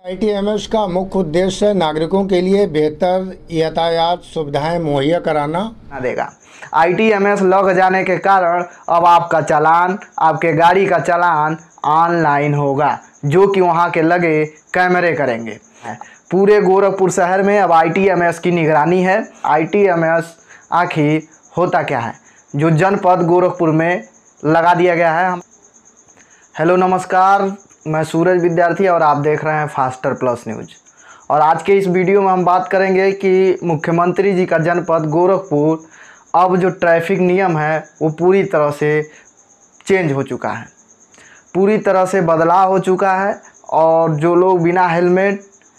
ITMS का मुख्य उद्देश्य नागरिकों के लिए बेहतर यातायात सुविधाएं मुहैया कराना देगा। आईटीएमएस लग जाने के कारण अब आपका चालान, आपके गाड़ी का चालान ऑनलाइन होगा, जो कि वहाँ के लगे कैमरे करेंगे। पूरे गोरखपुर शहर में अब आईटीएमएस की निगरानी है। आईटीएमएस आखिर होता क्या है, जो जनपद गोरखपुर में लगा दिया गया है। हेलो नमस्कार, मैं सूरज विद्यार्थी और आप देख रहे हैं फास्टर प्लस न्यूज़। और आज के इस वीडियो में हम बात करेंगे कि मुख्यमंत्री जी का जनपद गोरखपुर अब जो ट्रैफिक नियम है वो पूरी तरह से चेंज हो चुका है, पूरी तरह से बदलाव हो चुका है। और जो लोग बिना हेलमेट,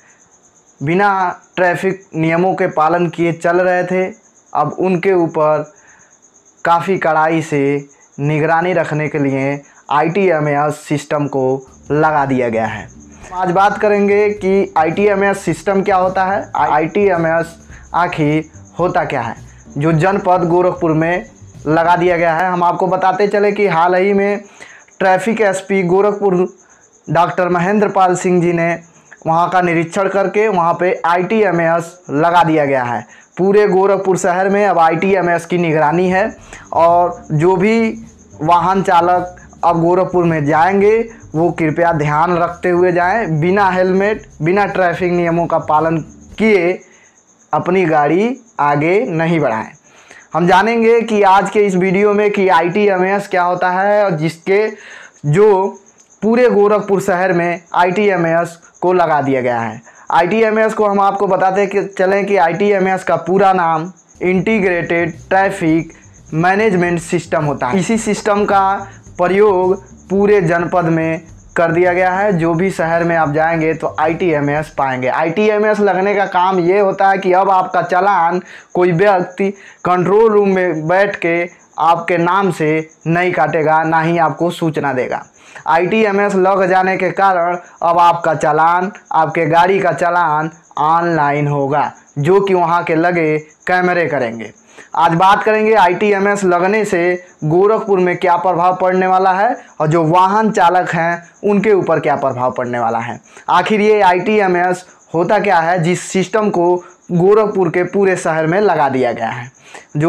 बिना ट्रैफिक नियमों के पालन किए चल रहे थे, अब उनके ऊपर काफ़ी कड़ाई से निगरानी रखने के लिए आईटीएमएस सिस्टम को लगा दिया गया है। आज बात करेंगे कि आईटीएमएस सिस्टम क्या होता है, आईटीएमएस आखिर होता क्या है, जो जनपद गोरखपुर में लगा दिया गया है। हम आपको बताते चले कि हाल ही में traffic SP Gorakhpur doctor Mahendra Pal Singh ji ने वहां का निरीक्षण करके वहां पे आईटीएमएस लगा दिया गया है। पूरे गोरखपुर शहर में अब आईटीएमएस की निगरानी है और जो भी वाहन चालक अब गोरखपुर में जाएंगे वो कृपया ध्यान रखते हुए जाएं, बिना हेलमेट, बिना ट्रैफिक नियमों का पालन किए अपनी गाड़ी आगे नहीं बढ़ाएं। हम जानेंगे कि आज के इस वीडियो में कि आईटीएमएस क्या होता है और जिसके जो पूरे गोरखपुर शहर में आईटीएमएस को लगा दिया गया है। आईटीएमएस को हम आपको बताते चलें कि आईटीएमएस का पूरा नाम इंटीग्रेटेड ट्रैफिक मैनेजमेंट सिस्टम होता है। इसी सिस्टम का प्रयोग पूरे जनपद में कर दिया गया है। जो भी शहर में आप जाएंगे तो आईटीएमएस पाएंगे। आईटीएमएस लगने का काम ये होता है कि अब आपका चालान कोई व्यक्ति कंट्रोल रूम में बैठ के आपके नाम से नहीं काटेगा, ना ही आपको सूचना देगा। आईटीएमएस लग जाने के कारण अब आपका चालान, आपके गाड़ी का चालान ऑनलाइन होगा, जो कि वहाँ के लगे कैमरे करेंगे। आज बात करेंगे आईटीएमएस लगने से गोरखपुर में क्या प्रभाव पड़ने वाला है और जो वाहन चालक हैं उनके ऊपर क्या प्रभाव पड़ने वाला है। आखिर ये आईटीएमएस होता क्या है, जिस सिस्टम को गोरखपुर के पूरे शहर में लगा दिया गया है। जो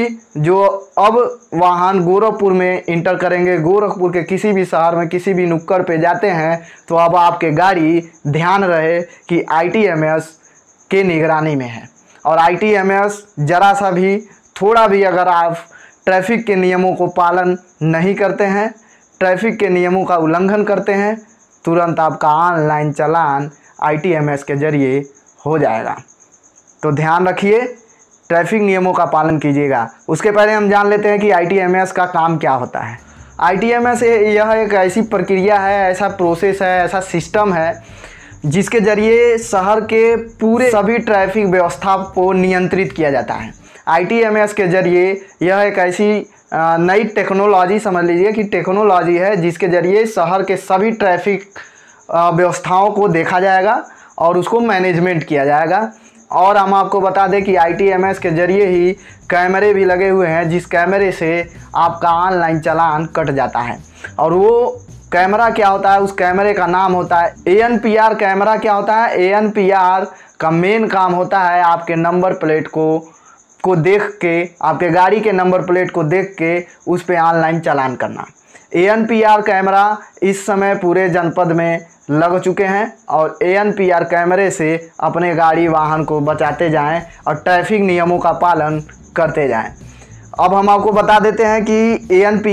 अब वाहन गोरखपुर में इंटर करेंगे, गोरखपुर के किसी भी शहर में किसी भी नुक्कड़ पे जाते हैं, तो अब आपके गाड़ी ध्यान रहे कि आईटीएमएस के निगरानी में है। और आईटीएमएस ज़रा सा भी, थोड़ा भी अगर आप ट्रैफिक के नियमों को पालन नहीं करते हैं, ट्रैफिक के नियमों का उल्लंघन करते हैं, तुरंत आपका ऑनलाइन चालान आईटीएमएस के ज़रिए हो जाएगा। तो ध्यान रखिए, ट्रैफिक नियमों का पालन कीजिएगा। उसके पहले हम जान लेते हैं कि आईटीएमएस का काम क्या होता है। आईटीएमएस यह एक ऐसी प्रक्रिया है, ऐसा प्रोसेस है, ऐसा सिस्टम है जिसके ज़रिए शहर के पूरे सभी ट्रैफिक व्यवस्था को नियंत्रित किया जाता है। आईटीएमएस के ज़रिए यह एक ऐसी नई टेक्नोलॉजी, समझ लीजिए कि टेक्नोलॉजी है, जिसके ज़रिए शहर के सभी ट्रैफिक व्यवस्थाओं को देखा जाएगा और उसको मैनेजमेंट किया जाएगा। और हम आपको बता दें कि आईटीएमएस के ज़रिए ही कैमरे भी लगे हुए हैं, जिस कैमरे से आपका ऑनलाइन चालान कट जाता है। और वो कैमरा क्या होता है, उस कैमरे का नाम होता है एएनपीआर कैमरा। क्या होता है, एएनपीआर का मेन काम होता है आपके नंबर प्लेट को देख के, आपके गाड़ी के नंबर प्लेट को देख के उस पर ऑनलाइन चालान करना। एएनपीआर कैमरा इस समय पूरे जनपद में लग चुके हैं और एएनपीआर कैमरे से अपने गाड़ी वाहन को बचाते जाएं और ट्रैफिक नियमों का पालन करते जाएं। अब हम आपको बता देते हैं कि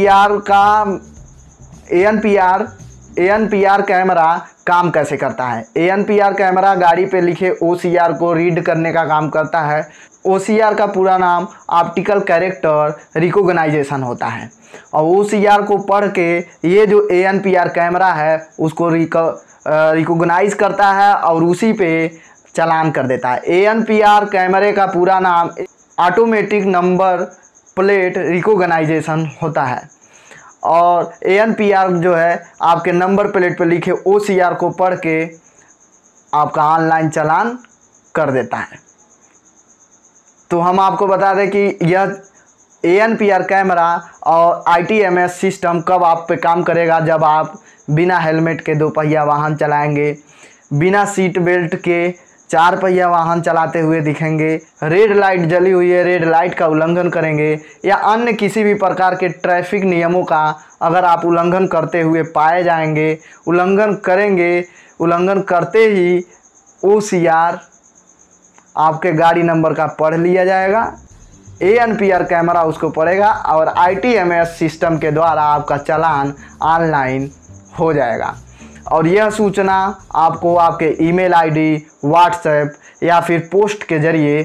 एएनपीआर कैमरा काम कैसे करता है। एएनपीआर कैमरा गाड़ी पे लिखे ओसीआर को रीड करने का काम करता है। ओसीआर का पूरा नाम ऑप्टिकल कैरेक्टर रिकॉग्नाइजेशन होता है। और ओसीआर को पढ़ के ये जो एएनपीआर कैमरा है उसको रिकॉग्नाइज करता है और उसी पे चालान कर देता है। एएनपीआर कैमरे का पूरा नाम ऑटोमेटिक नंबर प्लेट रिकॉग्नाइजेशन होता है। और एएनपीआर जो है आपके नंबर प्लेट पर लिखे ओसीआर को पढ़ के आपका ऑनलाइन चालान कर देता है। तो हम आपको बता दें कि यह एएनपीआर कैमरा और आईटीएमएस सिस्टम कब आप पे काम करेगा, जब आप बिना हेलमेट के दोपहिया वाहन चलाएंगे, बिना सीट बेल्ट के 4 पहिया वाहन चलाते हुए दिखेंगे, रेड लाइट जली हुई है, रेड लाइट का उल्लंघन करेंगे या अन्य किसी भी प्रकार के ट्रैफिक नियमों का अगर आप उल्लंघन करते हुए पाए जाएंगे, उल्लंघन करेंगे, उल्लंघन करते ही OCR आपके गाड़ी नंबर का पढ़ लिया जाएगा, ANPR कैमरा उसको पड़ेगा और ITMS सिस्टम के द्वारा आपका चालान ऑनलाइन हो जाएगा। और यह सूचना आपको आपके ईमेल ID, व्हाट्सएप या फिर पोस्ट के ज़रिए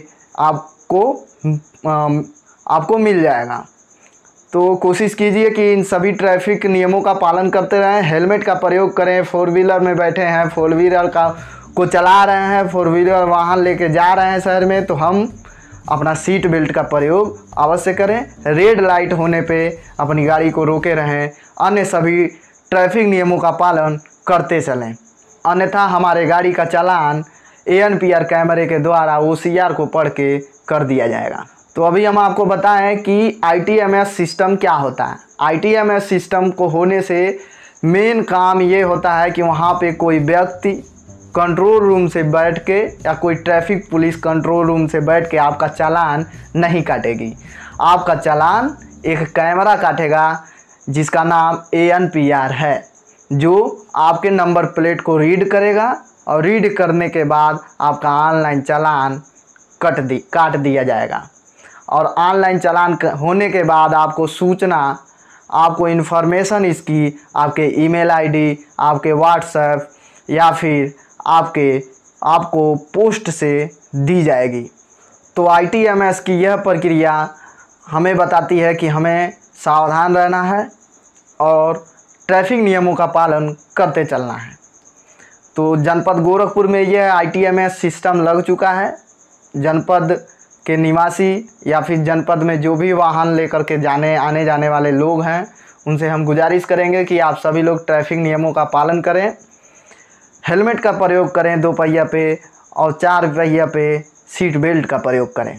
आपको मिल जाएगा। तो कोशिश कीजिए कि इन सभी ट्रैफिक नियमों का पालन करते रहें, हेलमेट का प्रयोग करें। 4 व्हीलर में बैठे हैं, 4 व्हीलर को चला रहे हैं, 4 व्हीलर वाहन लेके जा रहे हैं शहर में, तो हम अपना सीट बेल्ट का प्रयोग अवश्य करें। रेड लाइट होने पे अपनी गाड़ी को रोके रहें, अन्य सभी ट्रैफिक नियमों का पालन करते चलें, अन्यथा हमारे गाड़ी का चालान ANPR कैमरे के द्वारा OCR को पढ़ के कर दिया जाएगा। तो अभी हम आपको बताएं कि ITMS सिस्टम क्या होता है। ITMS सिस्टम को होने से मेन काम ये होता है कि वहाँ पे कोई व्यक्ति कंट्रोल रूम से बैठ के या कोई ट्रैफिक पुलिस कंट्रोल रूम से बैठ के आपका चालान नहीं काटेगी। आपका चालान एक कैमरा काटेगा जिसका नाम ANPR है, जो आपके नंबर प्लेट को रीड करेगा और रीड करने के बाद आपका ऑनलाइन चालान काट दिया जाएगा। और ऑनलाइन चालान होने के बाद आपको सूचना, आपको इन्फॉर्मेशन इसकी आपके ईमेल ID, आपके व्हाट्सएप या फिर आपको पोस्ट से दी जाएगी। तो ITMS की यह प्रक्रिया हमें बताती है कि हमें सावधान रहना है और ट्रैफिक नियमों का पालन करते चलना है। तो जनपद गोरखपुर में यह ITMS सिस्टम लग चुका है। जनपद के निवासी या फिर जनपद में जो भी वाहन लेकर के आने जाने वाले लोग हैं, उनसे हम गुजारिश करेंगे कि आप सभी लोग ट्रैफिक नियमों का पालन करें, हेलमेट का प्रयोग करें 2 पहिया पे और 4 पहिया पे सीट बेल्ट का प्रयोग करें।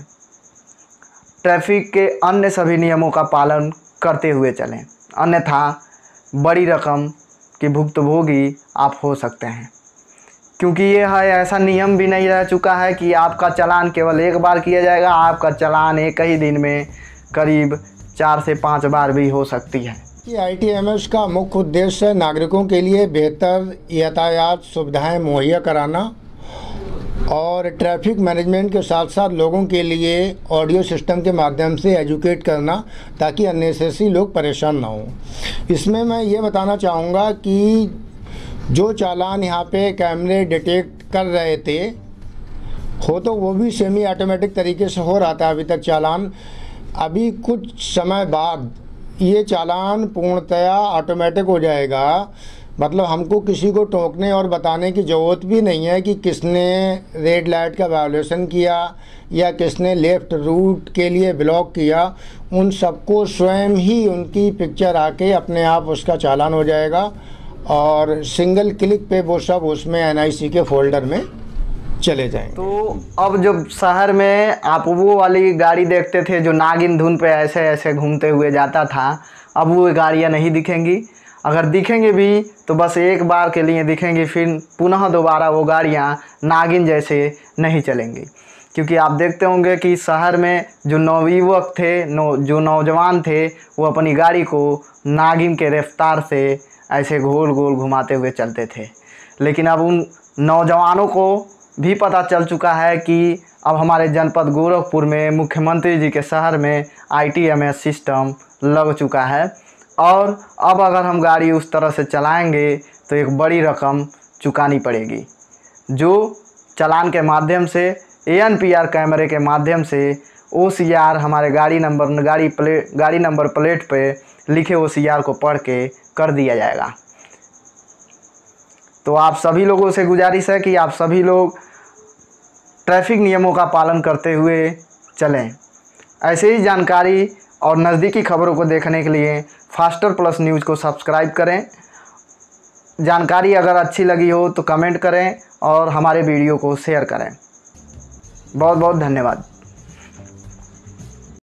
ट्रैफिक के अन्य सभी नियमों का पालन करते हुए चलें, अन्यथा बड़ी रकम की भुक्तभोगी आप हो सकते हैं। क्योंकि ये है ऐसा नियम भी नहीं रह चुका है कि आपका चालान केवल एक बार किया जाएगा, आपका चालान एक ही दिन में करीब 4 से 5 बार भी हो सकती है। कि ITMS का मुख्य उद्देश्य नागरिकों के लिए बेहतर यातायात सुविधाएं मुहैया कराना और ट्रैफिक मैनेजमेंट के साथ साथ लोगों के लिए ऑडियो सिस्टम के माध्यम से एजुकेट करना, ताकि अननेसेसरी लोग परेशान ना हों। इसमें मैं ये बताना चाहूँगा कि जो चालान यहाँ पे कैमरे डिटेक्ट कर रहे थे, तो वो भी सेमी ऑटोमेटिक तरीके से हो रहा था अभी तक चालान। अभी कुछ समय बाद ये चालान पूर्णतया ऑटोमेटिक हो जाएगा, मतलब हमको किसी को टोकने और बताने की ज़रूरत भी नहीं है कि किसने रेड लाइट का वायोलेशन किया या किसने लेफ़्ट रूट के लिए ब्लॉक किया। उन सबको स्वयं ही उनकी पिक्चर आके अपने आप उसका चालान हो जाएगा और सिंगल क्लिक पे वो सब उसमें NIC के फोल्डर में चले जाएंगे। तो अब जब शहर में आप वो वाली गाड़ी देखते थे जो नागिन धुन पे ऐसे ऐसे घूमते हुए जाता था, अब वो गाड़ियाँ नहीं दिखेंगी। अगर दिखेंगे भी तो बस एक बार के लिए दिखेंगी, फिर पुनः दोबारा वो गाड़ियाँ नागिन जैसे नहीं चलेंगी। क्योंकि आप देखते होंगे कि शहर में जो नवयुवक थे, जो नौजवान थे, वो अपनी गाड़ी को नागिन के रफ्तार से ऐसे गोल गोल घुमाते हुए चलते थे। लेकिन अब उन नौजवानों को भी पता चल चुका है कि अब हमारे जनपद गोरखपुर में मुख्यमंत्री जी के शहर में ITMS सिस्टम लग चुका है और अब अगर हम गाड़ी उस तरह से चलाएंगे तो एक बड़ी रकम चुकानी पड़ेगी, जो चालान के माध्यम से ANPR कैमरे के माध्यम से OCR हमारे गाड़ी नंबर प्लेट पे लिखे OCR को पढ़ के कर दिया जाएगा। तो आप सभी लोगों से गुजारिश है कि आप सभी लोग ट्रैफिक नियमों का पालन करते हुए चलें। ऐसे ही जानकारी और नज़दीकी खबरों को देखने के लिए फास्टर प्लस न्यूज़ को सब्सक्राइब करें। जानकारी अगर अच्छी लगी हो तो कमेंट करें और हमारे वीडियो को शेयर करें। बहुत बहुत धन्यवाद।